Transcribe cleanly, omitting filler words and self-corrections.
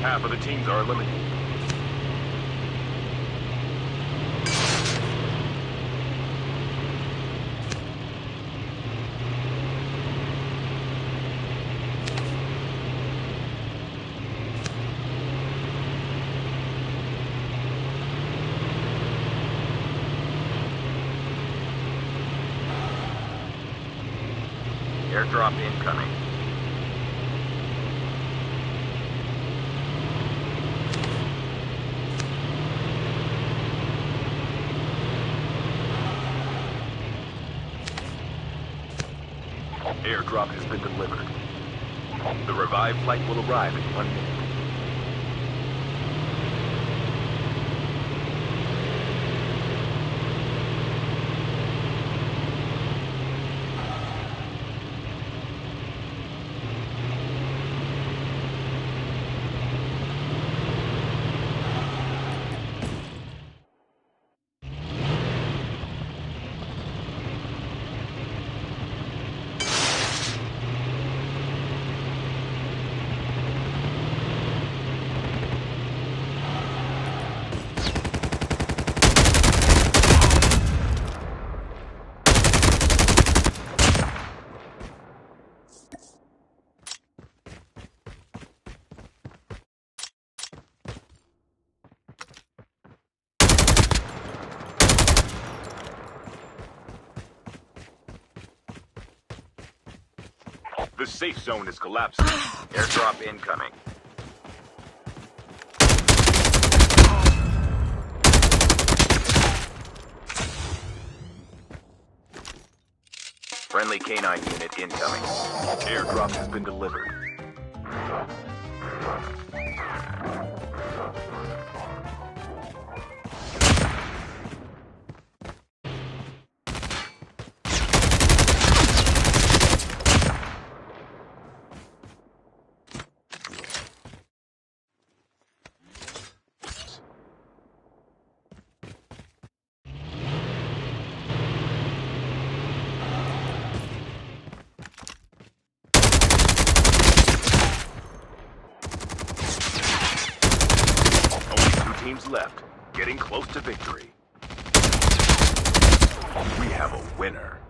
Half of the teams are eliminated. Airdrop incoming. Airdrop has been delivered. The revived flight will arrive in 1 minute. The safe zone is collapsing. Airdrop incoming. Friendly canine unit incoming. Airdrop has been delivered. Teams left, getting close to victory. We have a winner.